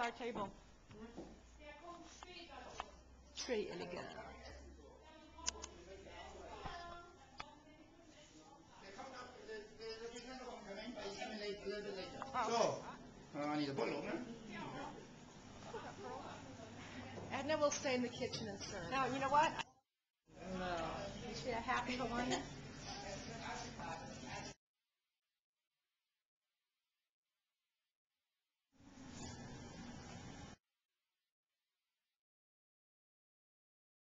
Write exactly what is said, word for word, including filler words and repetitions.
our table. Très élégant. So, uh, I need a bottle, man. Edna will stay in the kitchen and serve. No, you know what? No. Is she a happy Hawaiian?